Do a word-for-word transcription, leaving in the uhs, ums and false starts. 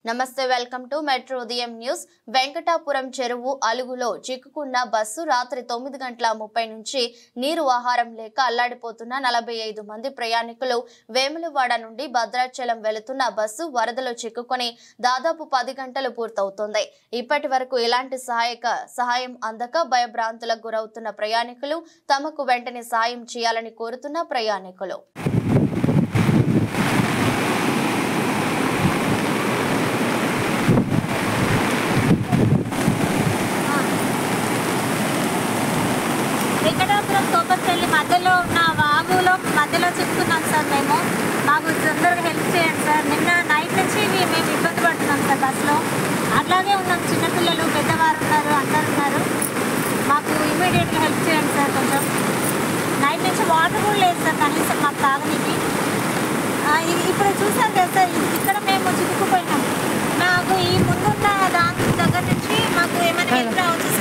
నమస్తే welcome to metro ఉదయం news. Venkatapuram చెరువు అలుగులో చిక్కుకున్న బస్సు రాత్రి తొమ్మిది గంటల ముప్పై నుంచి నీరు ఆహారం లేక అల్లాడిపోతున్న నలభై ఐదు మంది ప్రయాణికులు వేములవాడ నుండి భద్రాచలం వెళుతున్న బస్సు వరదలో చిక్కుకొని దాదాపు పది గంటలు పూర్తవుతోంది. ఇప్పటి వరకు ఎలాంటి సహాయక సహాయం అందక భయభ్రాంతులకు గురవుతున్న ప్రయాణికులు తమకు వెంటనే సాయం చేయాలని కోరుతున్న ప్రయాణికులు వెంకటాపురం తోపపల్లి మధ్యలో ఉన్న వాగులో మధ్యలో చిక్కుతున్నాం సార్. మేము మాకు తొందరగా హెల్ప్ చేయండి సార్. నిన్న నైట్ నుంచి మేము ఇబ్బంది పడుతున్నాం సార్ బస్సులో. అట్లాగే ఉన్నాం, చిన్నపిల్లలు పెద్దవారు ఉన్నారు, అందరు ఉన్నారు. మాకు ఇమీడియట్గా హెల్ప్ చేయండి సార్. కొంచెం నైట్ నుంచి వాటర్ కూడా లేదు సార్ కనీసం మాకు తాగనికి. ఇప్పుడు చూసారు కదా సార్, ఇక్కడ మేము చిక్కుకుపోయినాం. మాకు ఈ ముందున్న దాని దగ్గర నుంచి మాకు ఏమైనా హెల్ప్ రావచ్చు